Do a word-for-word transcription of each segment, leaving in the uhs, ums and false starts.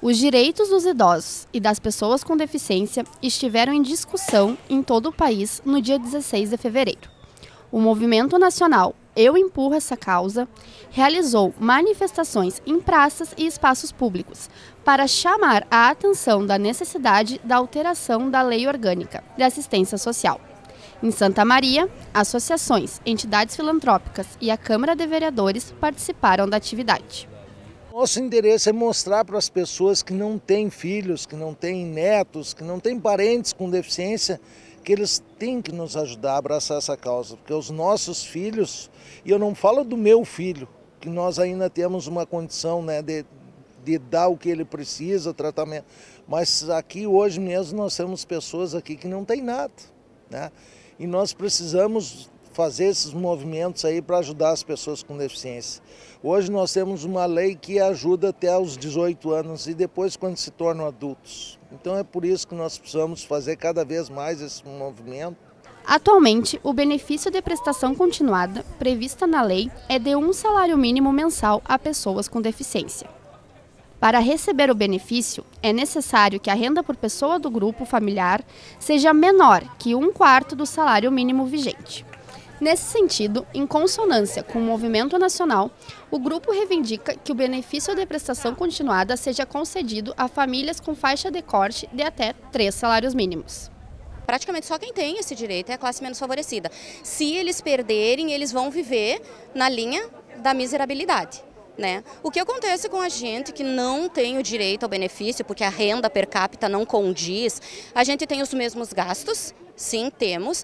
Os direitos dos idosos e das pessoas com deficiência estiveram em discussão em todo o país no dia dezesseis de fevereiro. O movimento nacional Eu Empurro Essa Causa realizou manifestações em praças e espaços públicos para chamar a atenção da necessidade da alteração da Lei Orgânica de Assistência Social. Em Santa Maria, associações, entidades filantrópicas e a Câmara de Vereadores participaram da atividade. Nosso interesse é mostrar para as pessoas que não têm filhos, que não têm netos, que não têm parentes com deficiência, que eles têm que nos ajudar a abraçar essa causa, porque os nossos filhos, e eu não falo do meu filho, que nós ainda temos uma condição, né, de, de dar o que ele precisa, o tratamento, mas aqui hoje mesmo nós temos pessoas aqui que não têm nada, né, e nós precisamos fazer esses movimentos aí para ajudar as pessoas com deficiência. Hoje nós temos uma lei que ajuda até os dezoito anos e depois quando se tornam adultos. Então é por isso que nós precisamos fazer cada vez mais esse movimento. Atualmente, o benefício de prestação continuada prevista na lei é de um salário mínimo mensal a pessoas com deficiência. Para receber o benefício, é necessário que a renda por pessoa do grupo familiar seja menor que um quarto do salário mínimo vigente. Nesse sentido, em consonância com o movimento nacional, o grupo reivindica que o benefício de prestação continuada seja concedido a famílias com faixa de corte de até três salários mínimos. Praticamente só quem tem esse direito é a classe menos favorecida. Se eles perderem, eles vão viver na linha da miserabilidade, né? O que acontece com a gente que não tem o direito ao benefício, porque a renda per capita não condiz, a gente tem os mesmos gastos, sim, temos,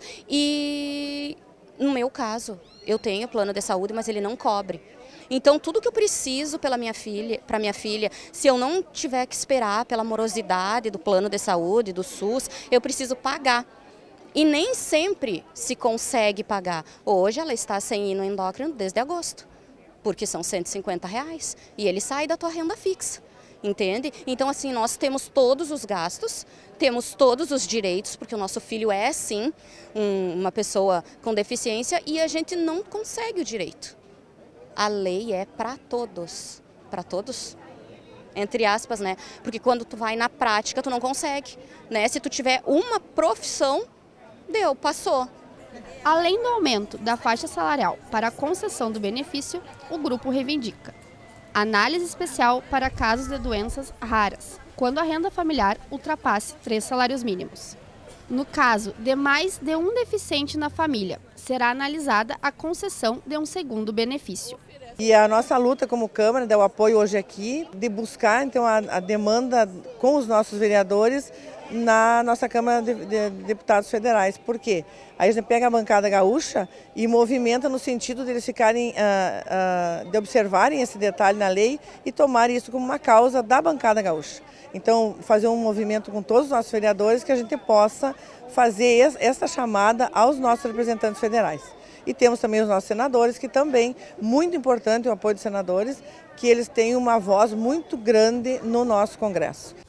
e no meu caso, eu tenho plano de saúde, mas ele não cobre. Então, tudo que eu preciso pela minha filha, para minha filha, se eu não tiver que esperar pela morosidade do plano de saúde, do SUS, eu preciso pagar. E nem sempre se consegue pagar. Hoje ela está sem ir no endócrino desde agosto, porque são cento e cinquenta reais e ele sai da tua renda fixa. Entende? Então, assim, nós temos todos os gastos, temos todos os direitos, porque o nosso filho é, sim, um, uma pessoa com deficiência e a gente não consegue o direito. A lei é para todos, para todos, entre aspas, né? Porque quando tu vai na prática, tu não consegue, né? Se tu tiver uma profissão, deu, passou. Além do aumento da faixa salarial para a concessão do benefício, o grupo reivindica análise especial para casos de doenças raras, quando a renda familiar ultrapasse três salários mínimos. No caso de mais de um deficiente na família, será analisada a concessão de um segundo benefício. E a nossa luta como Câmara, dá o apoio hoje aqui, de buscar então a, a demanda com os nossos vereadores na nossa Câmara de, de Deputados Federais. Por quê? Aí a gente pega a bancada gaúcha e movimenta no sentido de eles ficarem, uh, uh, de observarem esse detalhe na lei e tomarem isso como uma causa da bancada gaúcha. Então, fazer um movimento com todos os nossos vereadores que a gente possa fazer essa chamada aos nossos representantes federais. E temos também os nossos senadores, que também, muito importante o apoio dos senadores, que eles têm uma voz muito grande no nosso Congresso.